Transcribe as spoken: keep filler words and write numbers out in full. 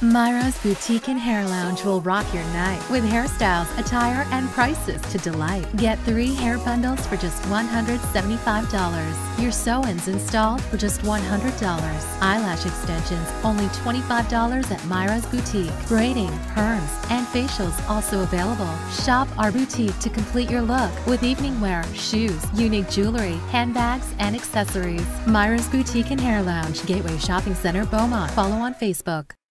Myra's Boutique and Hair Lounge will rock your night with hairstyles, attire, and prices to delight. Get three hair bundles for just one hundred seventy-five dollars. Your sew-ins installed for just one hundred dollars. Eyelash extensions only twenty-five dollars at Myra's Boutique. Braiding, perms, and facials also available. Shop our boutique to complete your look with evening wear, shoes, unique jewelry, handbags, and accessories. Myra's Boutique and Hair Lounge, Gateway Shopping Center, Beaumont. Follow on Facebook.